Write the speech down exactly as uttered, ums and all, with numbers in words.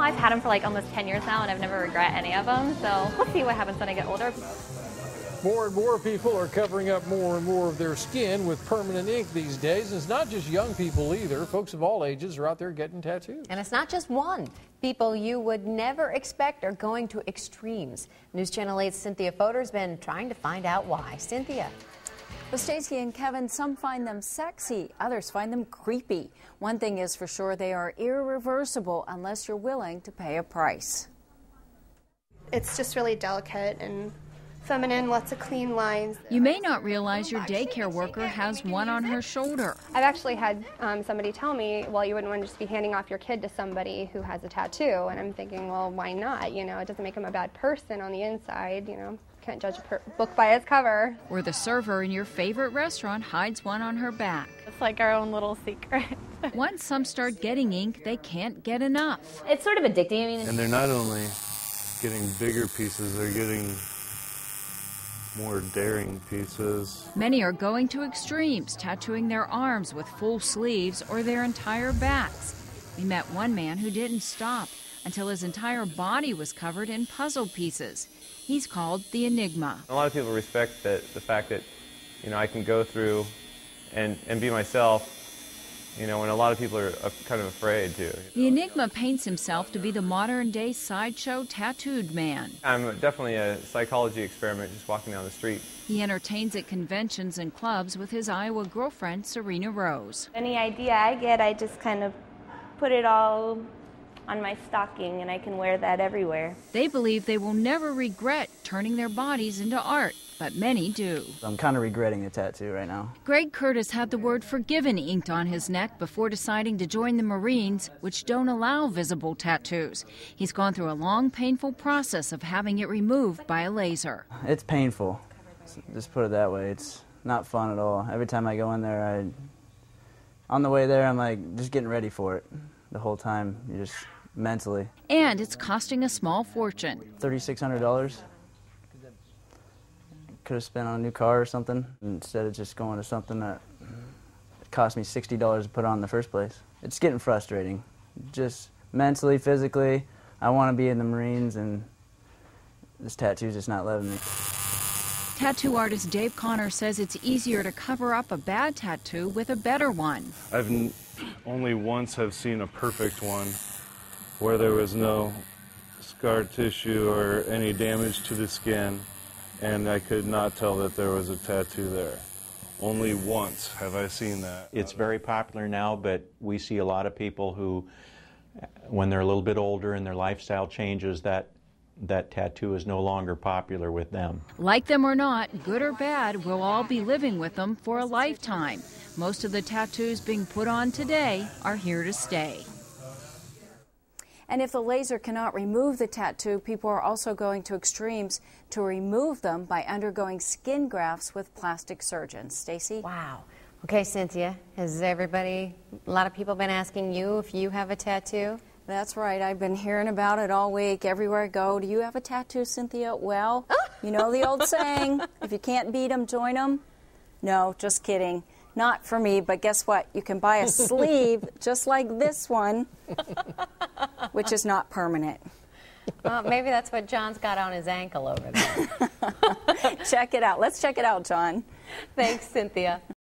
I've had them for like almost ten years now, and I've never regret any of them. So we'll see what happens when I get older. More and more people are covering up more and more of their skin with permanent ink these days. And it's not just young people either. Folks of all ages are out there getting tattoos. And it's not just one. People you would never expect are going to extremes. News Channel eight's Cynthia Fodor's been trying to find out why. Cynthia. Well, Stacey and Kevin, some find them sexy, others find them creepy. One thing is for sure, they are irreversible unless you're willing to pay a price. It's just really delicate and feminine, lots of clean lines. You may not realize your daycare worker has one on her shoulder. I've actually had um, somebody tell me, well, you wouldn't want to just be handing off your kid to somebody who has a tattoo. And I'm thinking, well, why not? You know, it doesn't make him a bad person on the inside, you know. Can't judge a per book by its cover. Or the server in your favorite restaurant hides one on her back. It's like our own little secret. Once some start getting ink, they can't get enough. It's sort of addicting. I mean, and they're not only getting bigger pieces, they're getting more daring pieces. Many are going to extremes, tattooing their arms with full sleeves or their entire backs. We met one man who didn't stop until his entire body was covered in puzzle pieces. He's called the Enigma. A lot of people respect that, the fact that, you know, I can go through and, and be myself, you know, when a lot of people are uh, kind of afraid to. The Enigma paints himself to be the modern-day sideshow tattooed man. I'm definitely a psychology experiment just walking down the street. He entertains at conventions and clubs with his Iowa girlfriend, Serena Rose. Any idea I get, I just kind of put it all on my stocking, and I can wear that everywhere. They believe they will never regret turning their bodies into art, but many do. I'm kind of regretting the tattoo right now. Greg Curtis had the word forgiven inked on his neck before deciding to join the Marines, which don't allow visible tattoos. He's gone through a long, painful process of having it removed by a laser. It's painful. Just put it that way. It's not fun at all. Every time I go in there, I, on the way there, I'm like just getting ready for it. The whole time, you just mentally. And it's costing a small fortune. thirty-six hundred dollars. Could have spent on a new car or something instead of just going to something that cost me sixty dollars to put on in the first place. It's getting frustrating. Just mentally, physically, I want to be in the Marines, and this tattoo's just not letting me. Tattoo artist Dave Connor says it's easier to cover up a bad tattoo with a better one. I've n only once have seen a perfect one where there was no scar tissue or any damage to the skin, and I could not tell that there was a tattoo there. Only once have I seen that. It's very popular now, but we see a lot of people who, when they're a little bit older and their lifestyle changes, that that tattoo is no longer popular with them. Like them or not, good or bad, we'll all be living with them for a lifetime. Most of the tattoos being put on today are here to stay. And if the laser cannot remove the tattoo, people are also going to extremes to remove them by undergoing skin grafts with plastic surgeons. Stacey? Wow. Okay, Cynthia, has everybody, a lot of people been asking you if you have a tattoo? That's right. I've been hearing about it all week, everywhere I go. Do you have a tattoo, Cynthia? Well, you know the old saying, if you can't beat them, join them. No, just kidding. Not for me, but guess what? You can buy a sleeve just like this one, which is not permanent. Well, maybe that's what John's got on his ankle over there. Check it out. Let's check it out, John. Thanks, Cynthia.